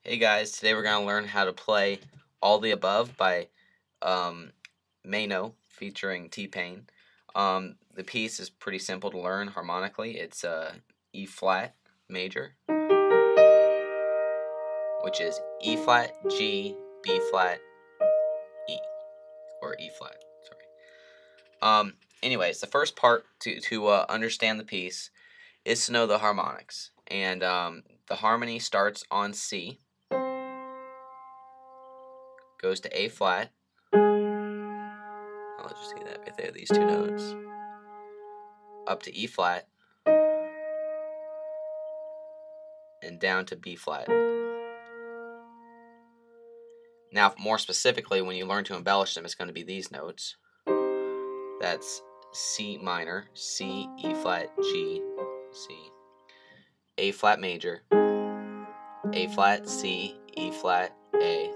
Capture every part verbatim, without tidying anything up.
Hey guys, today we're going to learn how to play All the Above by um, Maino featuring T-Pain. Um, the piece is pretty simple to learn harmonically. It's uh, E flat major, which is E flat, G, B flat, E, or E flat, sorry. Um, anyways, the first part to, to uh, understand the piece is to know the harmonics. And um, the harmony starts on C, goes to A flat. I'll let you see that right there, these two notes. Up to E flat, and down to B flat. Now, more specifically, when you learn to embellish them, it's going to be these notes. That's C minor, C, E flat, G, C, A flat major, A flat, C, E flat, A,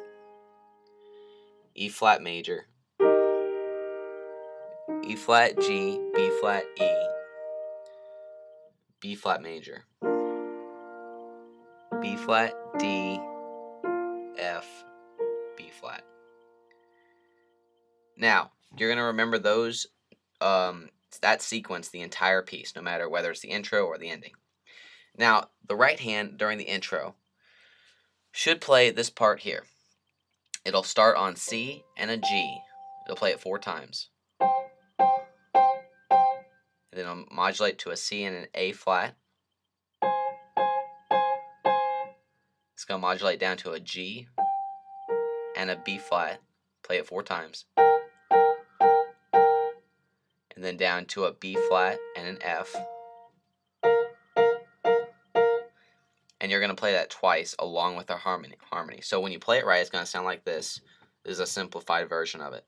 E flat major, E flat, G, B flat, E, B flat major, B flat, D, F, B flat. Now, you're going to remember those, um, that sequence the entire piece, no matter whether it's the intro or the ending. Now, the right hand during the intro should play this part here. It'll start on C and a G. It'll play it four times. And then it'll modulate to a C and an A flat. It's going to modulate down to a G and a B flat. Play it four times. And then down to a B flat and an F. And you're going to play that twice along with our harmony. harmony. So when you play it right, it's going to sound like this. This is a simplified version of it.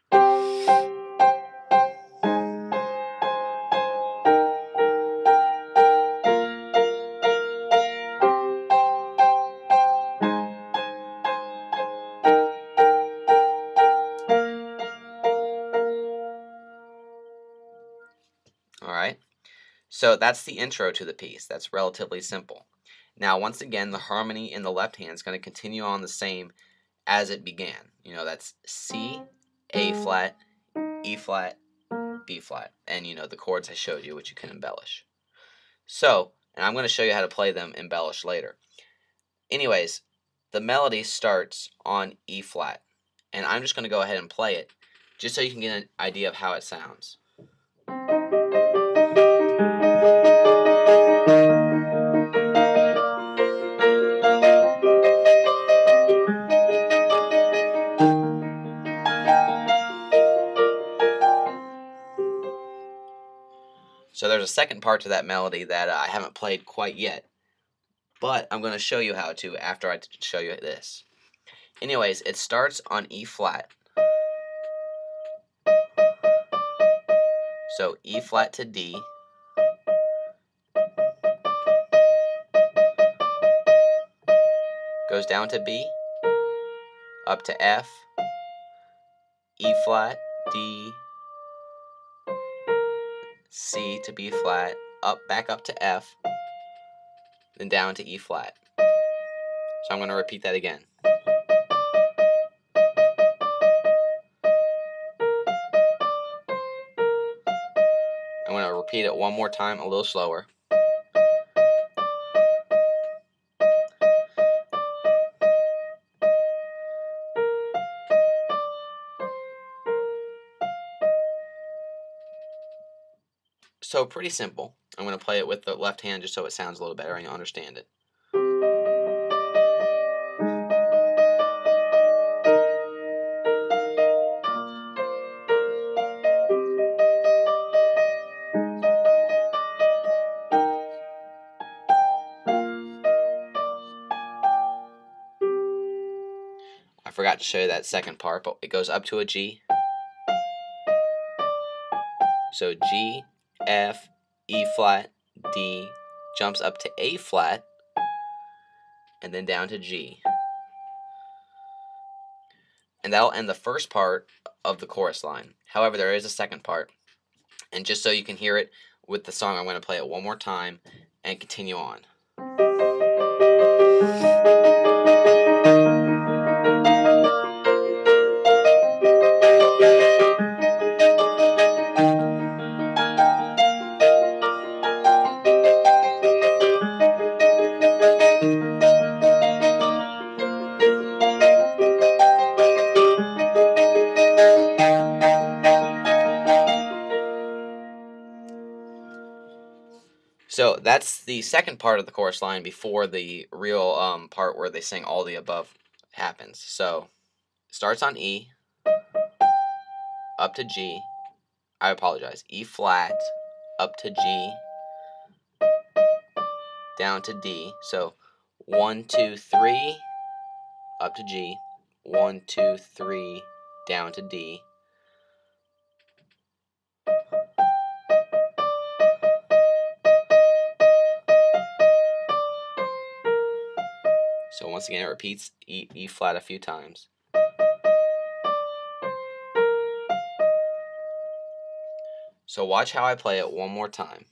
Alright, so that's the intro to the piece. That's relatively simple. Now, once again, the harmony in the left hand is going to continue on the same as it began. You know, that's C, A flat, E flat, B flat. And, you know, the chords I showed you, which you can embellish. So, and I'm going to show you how to play them embellished later. Anyways, the melody starts on E flat. And I'm just going to go ahead and play it, just so you can get an idea of how it sounds. So there's a second part to that melody that uh, I haven't played quite yet, but I'm going to show you how to after I show you this. Anyways, it starts on E flat. So E flat to D. Goes down to B. Up to F. E flat, D, C to B flat, up back up to F, then down to E flat. So I'm going to repeat that again. I'm going to repeat it one more time, a little slower. So pretty simple. I'm going to play it with the left hand just so it sounds a little better and you'll understand it. I forgot to show you that second part, but it goes up to a G. So G, F, E flat, D, jumps up to A flat, and then down to G. And that'll end the first part of the chorus line. However, there is a second part. And just so you can hear it with the song, I'm going to play it one more time and continue on. that's the second part of the chorus line before the real um, part where they sing all the above happens. So it starts on E, up to G. I apologize. E flat, up to G, down to D. So one, two, three, up to G. One, two, three, down to D. So once again, it repeats E, E flat a few times. So watch how I play it one more time.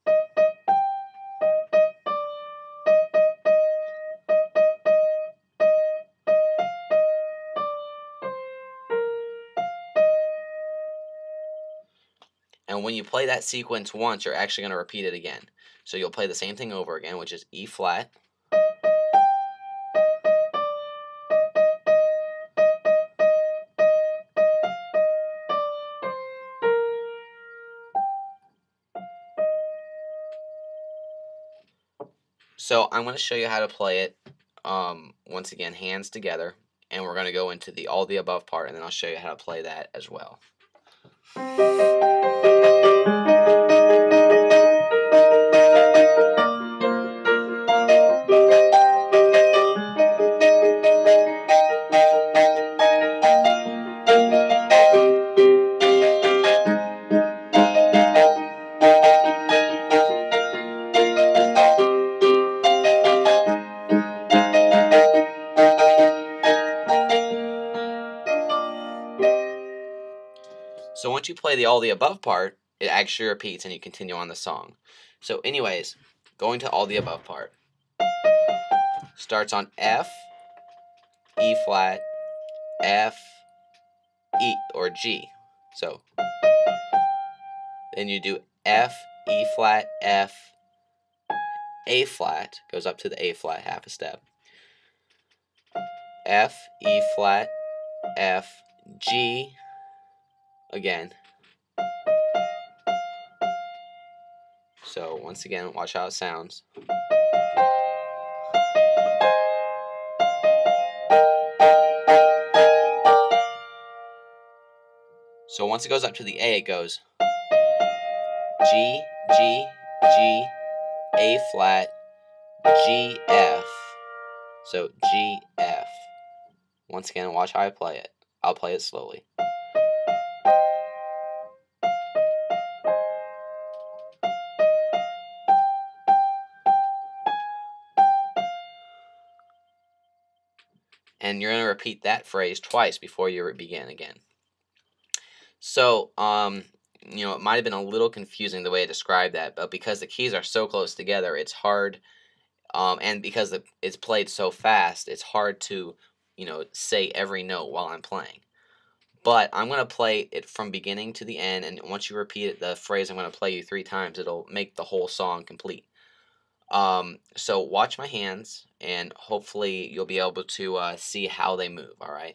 And when you play that sequence once, you're actually going to repeat it again. So you'll play the same thing over again, which is E flat, so I'm going to show you how to play it, um, once again, hands together, and we're going to go into the all the above part, and then I'll show you how to play that as well. So once you play the all the above part, it actually repeats and you continue on the song. So anyways, going to all the above part. Starts on F, E flat, F, E, or G. So then you do F, E flat, F, A flat, goes up to the A flat half a step. F, E flat, F, G, again. So once again, watch how it sounds. So once it goes up to the A, it goes G, G, G, A flat, G, F. So G, F. Once again, watch how I play it. I'll play it slowly. And you're going to repeat that phrase twice before you begin again. So, um, you know, it might have been a little confusing the way I described that, but because the keys are so close together, it's hard, um, and because it's played so fast, it's hard to, you know, say every note while I'm playing. But I'm going to play it from beginning to the end, and once you repeat it, the phrase I'm going to play you three times, it'll make the whole song complete. Um, so watch my hands, and hopefully you'll be able to uh, see how they move, all right?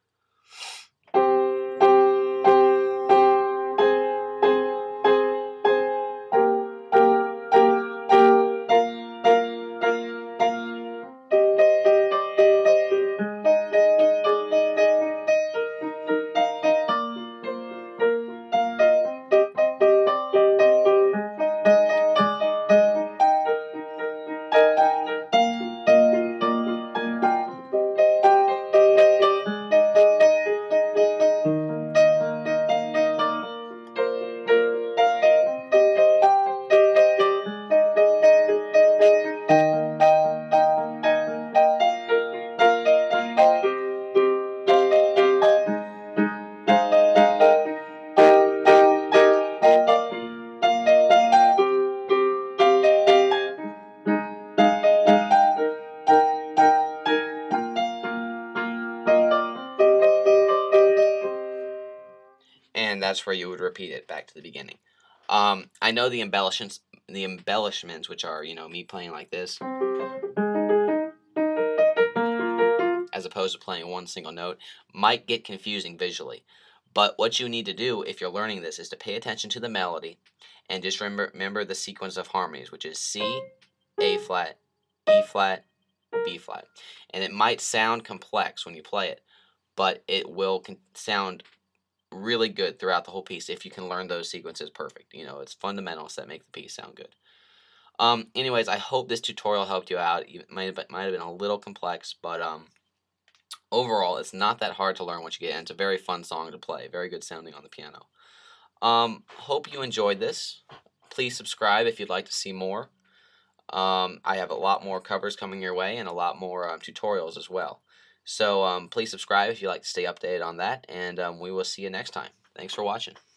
And that's where you would repeat it back to the beginning. Um, I know the embellishments, the embellishments, which are, you know, me playing like this, as opposed to playing one single note, might get confusing visually. But what you need to do if you're learning this is to pay attention to the melody and just remember, remember the sequence of harmonies, which is C, A flat, E flat, B flat. And it might sound complex when you play it, but it will sound really good throughout the whole piece if you can learn those sequences perfect. You know, it's fundamentals that make the piece sound good. Um, anyways, I hope this tutorial helped you out. It might have, might have been a little complex, but um, overall, it's not that hard to learn once you get in. It's a very fun song to play, very good sounding on the piano. Um, hope you enjoyed this. Please subscribe if you'd like to see more. Um, I have a lot more covers coming your way and a lot more um, tutorials as well. So um, please subscribe if you'd like to stay updated on that, and um, we will see you next time. Thanks for watching.